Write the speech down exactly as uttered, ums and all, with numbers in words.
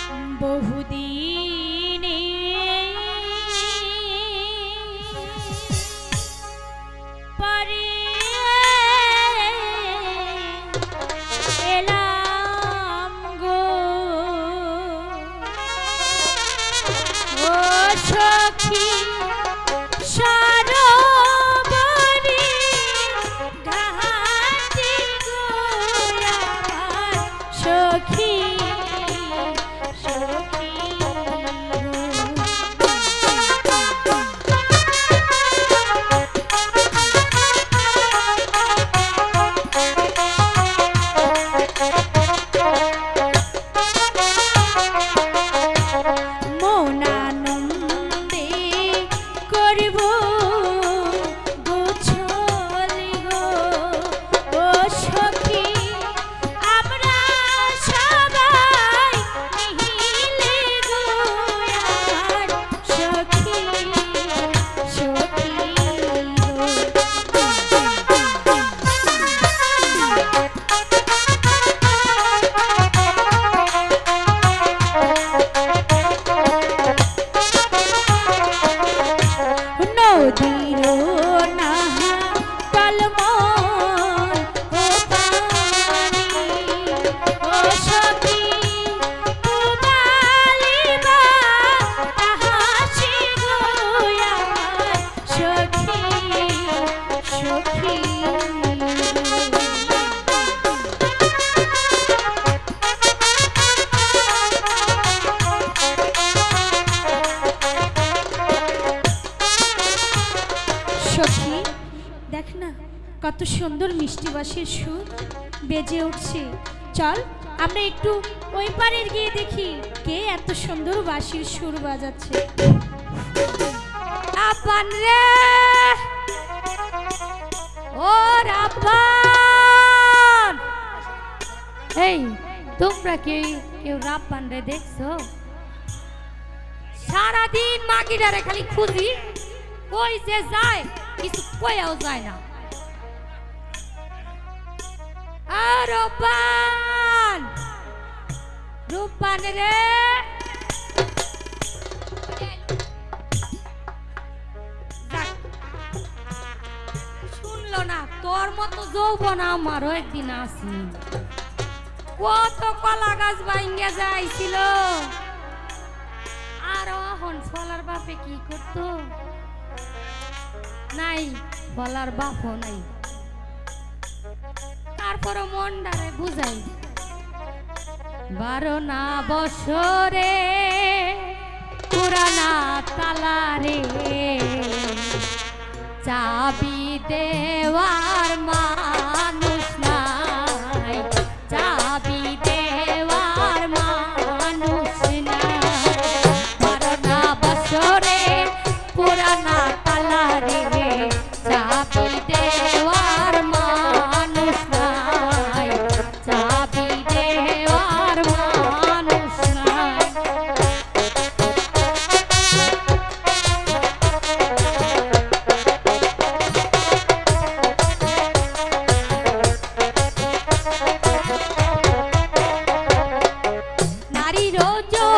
বহুদিনে পরে এলাম গো ও সখী সরোবরে ঘাটে গো আমার সখী সখী কত সুন্দর মিষ্টি বাঁশির সুর বেজে উঠছে। চল আমরা একটু ওই পারে গিয়ে দেখি কে এত সুন্দর বাঁশির সুর বাজাচ্ছে। আপন রে ও রাব্বান, এই তোমরা কি কেউ রাব্বান রে দেখছো? সারাদিন মাগিরারে খালি খুঁজি, কই যে যায় কিছু কইয়াও যায় না। রূপান রূপান রে শুনলো না, তোর মতো যৌবন আমারও একদিন আসি। কত কলা গাছ ভাঙ্গা যাইছিল, আর এখন ফলার বাপে কি করতো? নাই, ফলার বাপও নাই। তারপর মনটারে বুঝাই, বারো না বছরে পুরানা তালারে চাবি দেওয়ার মানুষ নাই, চাবি দেওয়ার মানুষ নাই। বারো না বছরে পুরানা তালারে চাবি দেওয়ার মানুষ নাই, চাবি দেওয়ার মানুষ নাই। নারীর